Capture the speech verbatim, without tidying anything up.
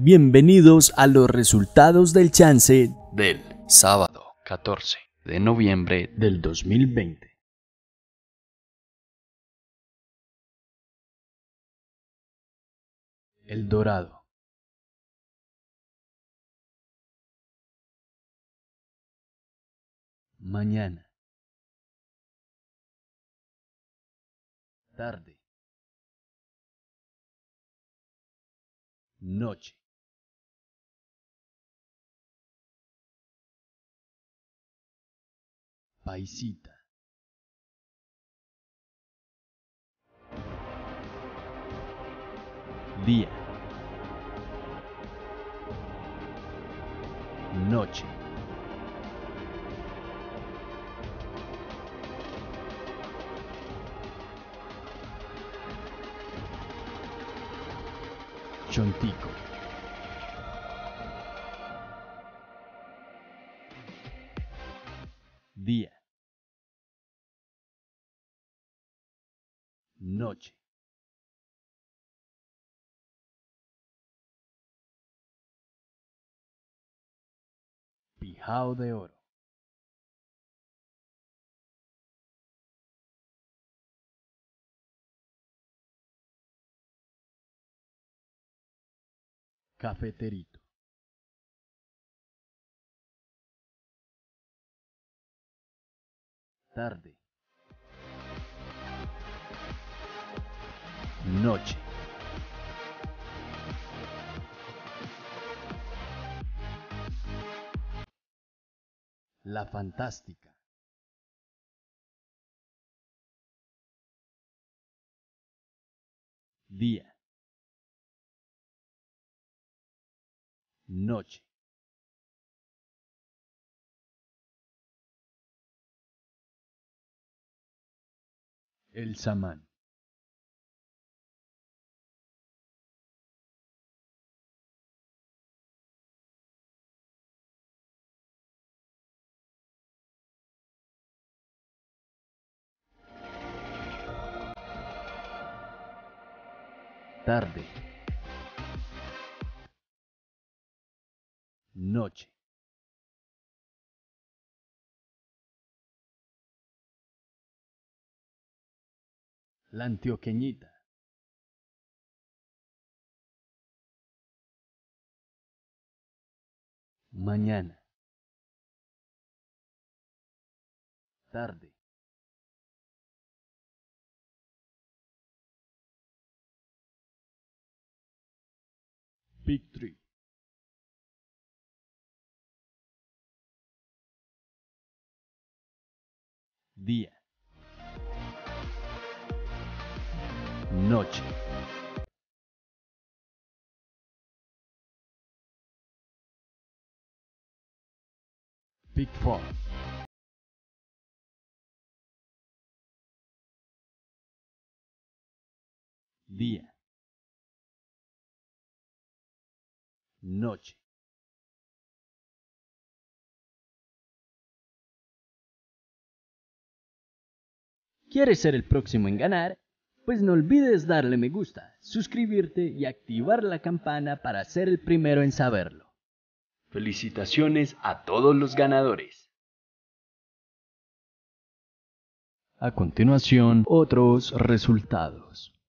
Bienvenidos a los resultados del chance del sábado catorce de noviembre del dos mil veinte. El Dorado. Mañana. Tarde. Noche. Paisita. Día. Noche. Chontico. Día. Noche. Pijao de oro. Cafeterito. Tarde. Noche. La Fantástica. Día. Noche. El Samán. Tarde. Noche. La Antioqueñita. Mañana. Tarde. Big Tree. Día. Noche. Big Four. Día. Noche. ¿Quieres ser el próximo en ganar? Pues no olvides darle me gusta, suscribirte y activar la campana para ser el primero en saberlo. Felicitaciones a todos los ganadores. A continuación, otros resultados.